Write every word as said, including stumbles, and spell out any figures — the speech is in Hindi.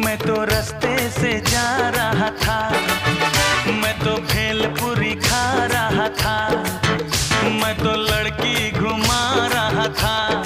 मैं तो रास्ते से जा रहा था, मैं तो भेलपुरी खा रहा था, मैं तो लड़की घुमा रहा था।